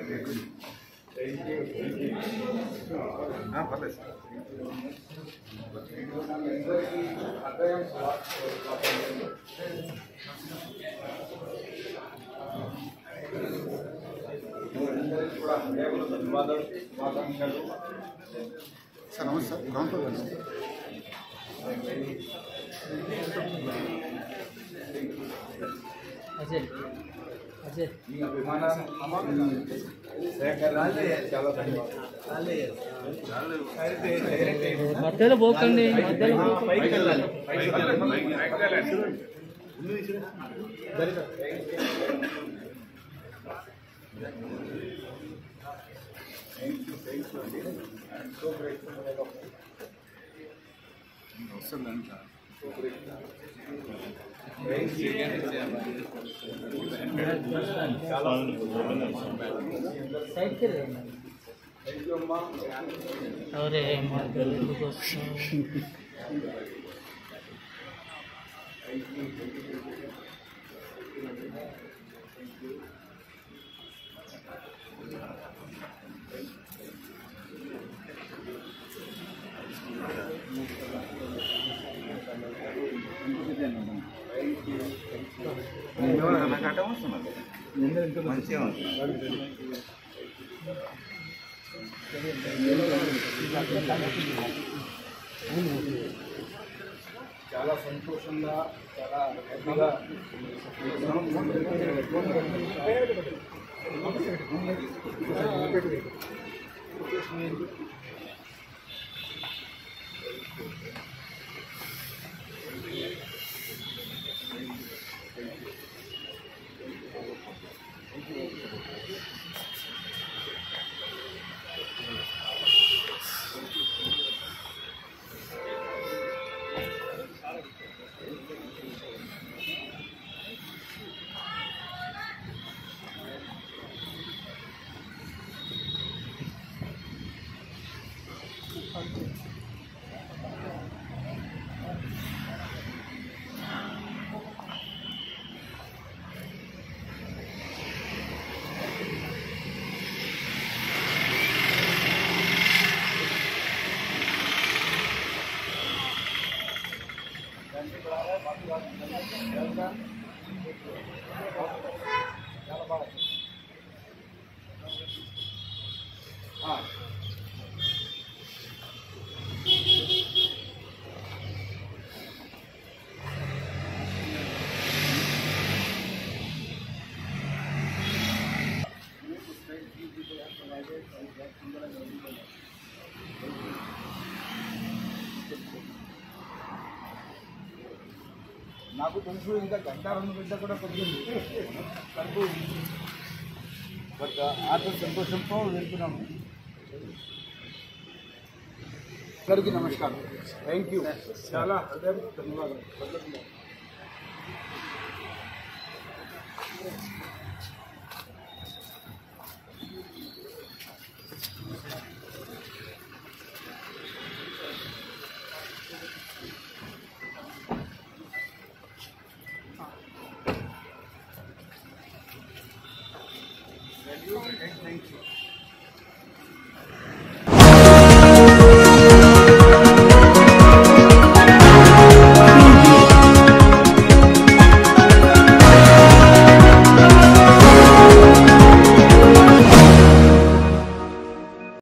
పర్లేదు sir. Sir నమస్తే sir. Ground floor వెళ్తాం. అజయ్ అజయ్ మీ అభిమానాన్ని చాలా మధ్యలో పోకండి, మధ్యలో వస్తుందండి సార్. సైడ్కి అరే మధ్యలో ఎందుకు వస్తున్నావు? నాకంటే వస్తున్నారు మంచిగా ఉంది. చాలా సంతోషంగా చాలా హ్యాపీగా నాకు తెలుసు ఇంకా గంట 2 గంట కూడా కొద్దిగా కడుపు బట్ ఆత్మ సంతోషంతో వెళ్తున్నాము. అందరికీ నమస్కారం. Thank you. చాలా ధన్యవాదాలు. Thank you.